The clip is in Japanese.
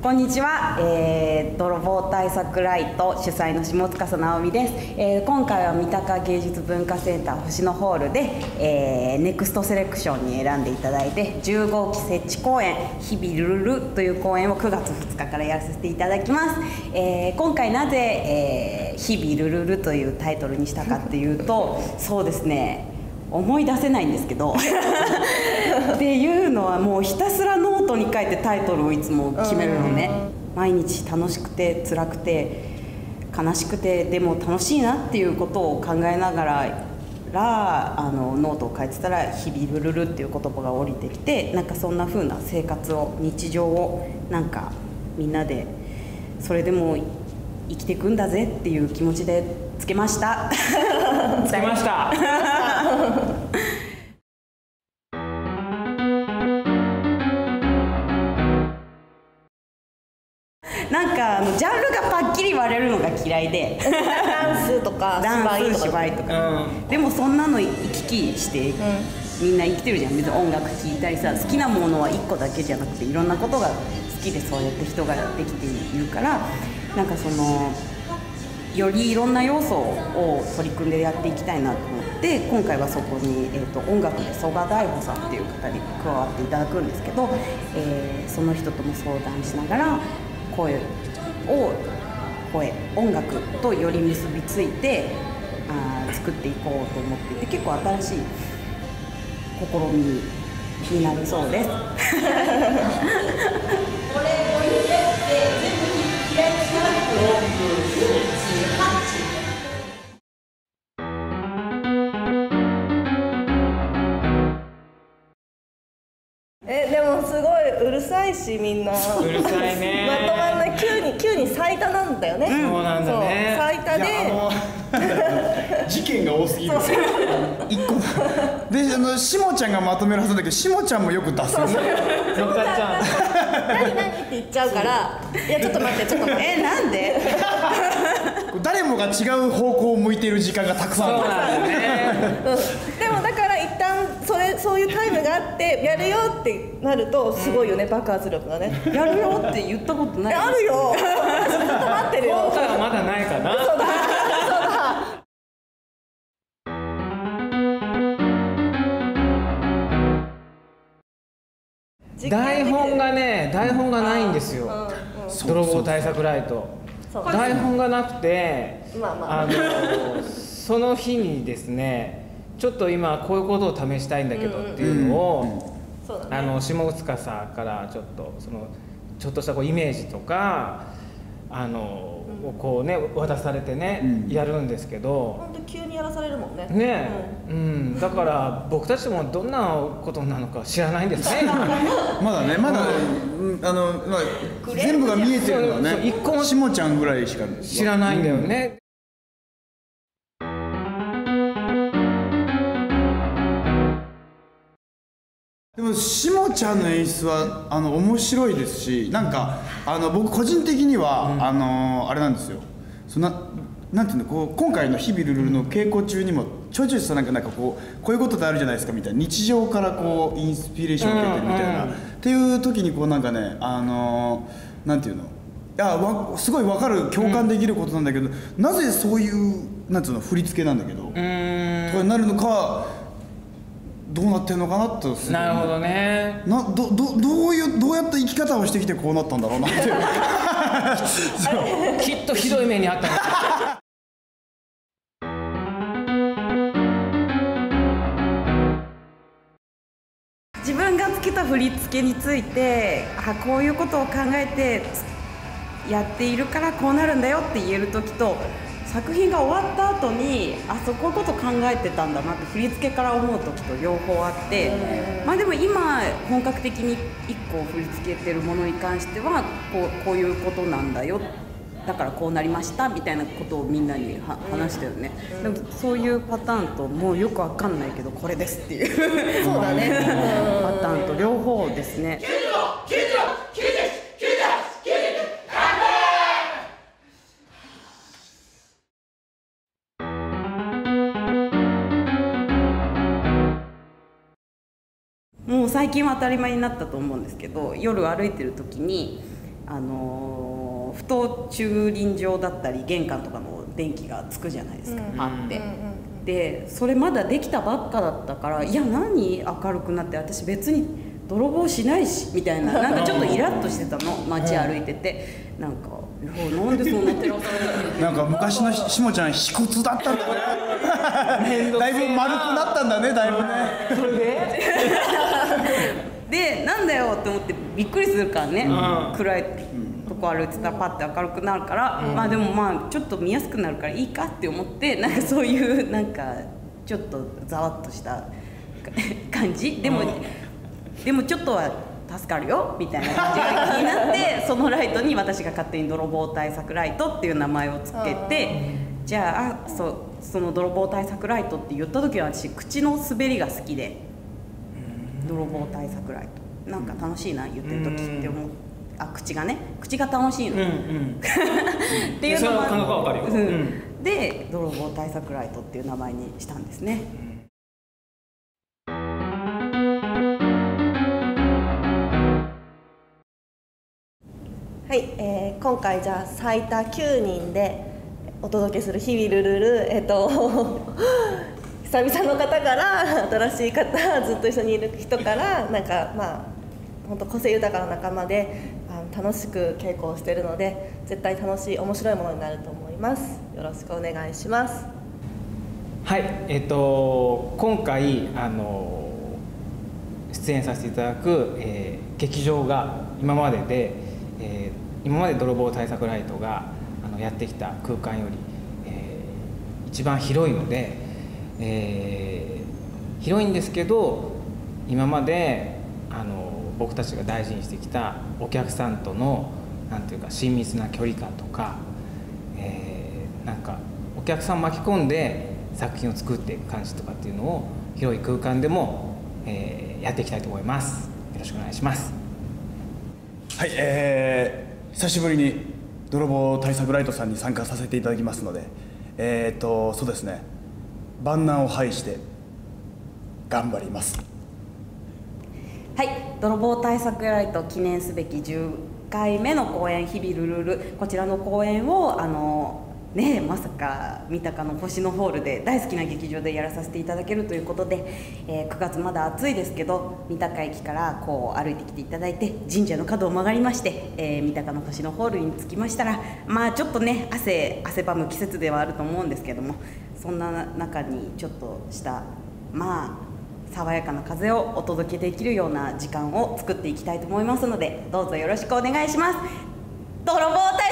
こんにちは、泥棒対策ライト主催の下司直美です。今回は三鷹芸術文化センター星野ホールで、ネクストセレクションに選んでいただいて10号機設置公演「日々ルルル」という公演を9月2日からやらせていただきます。今回なぜ、日々ルルルというタイトルにしたかっていうと、そうですね、思い出せないんですけどっていうのはもうひたすらノートに書いてタイトルをいつも決めるのね。毎日楽しくて辛くて悲しくてでも楽しいなっていうことを考えながらノートを書いてたら「日々ルルル」っていう言葉が降りてきて、なんかそんな風な生活を日常をなんかみんなでそれでも生きていくんだぜっていう気持ちでつけましたつけましたなんかジャンルがパッキリ割れるのが嫌いでダンスとか芝居とか、でもそんなの行き来して、みんな生きてるじゃん。別に音楽聴いたりさ、好きなものは1個だけじゃなくていろんなことが好きでそうやって人ができているから、なんかそのよりいろんな要素を取り組んでやっていきたいなと思って、今回はそこに、音楽で曽我大穂さんっていう方に加わっていただくんですけど、その人とも相談しながら音楽とより結びついて作っていこうと思っていて、結構新しい試みになりそうです。これを入れて全部開きでもすごいうるさいし、みんなうるさいね。 まとまんない。急に最多なんだよね。 そうなんだね。 最多で事件が多すぎる。一個でしもちゃんがまとめるはずだけど、しもちゃんもよく出すよね。 よかちゃん何って言っちゃうから、いやちょっと待ってなんで誰もが違う方向を向いている時間がたくさんある。 そうなんだね。 でもだから一旦そういうタイムがあってやるよってなるとすごいよね、爆発力がね。 やるよって言ったことない。 あるよずっと待ってるよ。 今回はまだないかな。 そうだ台本がないんですよ。泥棒対策ライト。台本がなくて、その日にですね、ちょっと今こういうことを試したいんだけどっていうのを下塚さんからちょっとしたイメージとかこうね渡されてね、やるんですけど、 本当急にやらされるもんね。 ねえ、だから僕たちもどんなことなのか知らないんですね。 まだ全部が見えてるのはね、 一個もしもちゃんぐらいしか知らないんだよね。 でもしもちゃんの演出は面白いですし、なんか僕個人的には、あれなんですよ。なんていうの、今回の「日々ルルル」の稽古中にもちょいちょいなんかこういうことってあるじゃないですかみたいな、日常からインスピレーションを受けてるみたいな、っていう時になんかね、なんていうの、いやすごい分かる、共感できることなんだけど、なぜそういうなんていうの振り付けなんだけどとかになるのか、どうなってんのかなと。 なるほどね。 どうやった生き方をしてきてこうなったんだろうなってきっとひどい目にあったんですよ。 自分がつけた振り付けについてこういうことを考えてやっているからこうなるんだよって言える時と、作品が終わった後にこういうこと考えてたんだなって振り付けから思う時と両方あって、でも今本格的に1個振り付けてるものに関してはこういうことなんだよ、だからこうなりましたみたいなことをみんなに話したよね。でもそういうパターンと、もうよくわかんないけどこれですっていうそうだねパターンと両方ですね。もう最近は当たり前になったと思うんですけど、夜歩いてる時に不当駐輪場だったり玄関とかの電気がつくじゃないですか、あって。でそれまだできたばっかだったから「いや何明るくなって、私別に泥棒しないし」みたいな、なんかちょっとイラッとしてたの、街歩いてて。なんか「なんでそんな照らされなんか昔のしもちゃん卑屈だったんだねだいぶ丸くなったんだね、だいぶね。 それででなんだよって思ってびっくりするからね、暗いとこ歩いてたらパッて明るくなるから、まあでもちょっと見やすくなるからいいかって思って、なんかそういうなんかちょっとざわっとした感じでもちょっとは助かるよみたいな感じが気になってそのライトに私が勝手に泥棒対策ライトっていう名前をつけて、じゃあその泥棒対策ライトって言った時は私口の滑りが好きで、泥棒対策ライトなんか楽しいな言ってる時って思う。口が楽しいのっていうのも感覚はわかるよ。 で泥棒対策ライトっていう名前にしたんですね。 はい、今回じゃあ最多9人でお届けする「日々ルルル」久々の方から新しい方、ずっと一緒にいる人からなんか本当個性豊かな仲間で楽しく稽古をしているので、絶対楽しい面白いものになると思います。よろしくお願いします。 はい、今回出演させていただく、劇場が今まで泥棒対策ライトがやってきた空間より、一番広いので、広いんですけど今まで僕たちが大事にしてきたお客さんとのなんていうか親密な距離感とか、なんかお客さん巻き込んで作品を作っていく感じとかっていうのを広い空間でも、やっていきたいと思います。よろしくお願いします。 はい、久しぶりに泥棒対策ライトさんに参加させていただきますので、そうですね、万難を排して頑張ります。 はい、泥棒対策ライト記念すべき10回目の公演「日々ルルル」、こちらの公演をまさか三鷹の星野ホールで大好きな劇場でやらさせていただけるということで、9月まだ暑いですけど三鷹駅からこう歩いてきていただいて神社の角を曲がりまして、三鷹の星野ホールに着きましたら、ちょっとね汗ばむ季節ではあると思うんですけども、そんな中にちょっとした爽やかな風をお届けできるような時間を作っていきたいと思いますので、どうぞよろしくお願いします。泥棒対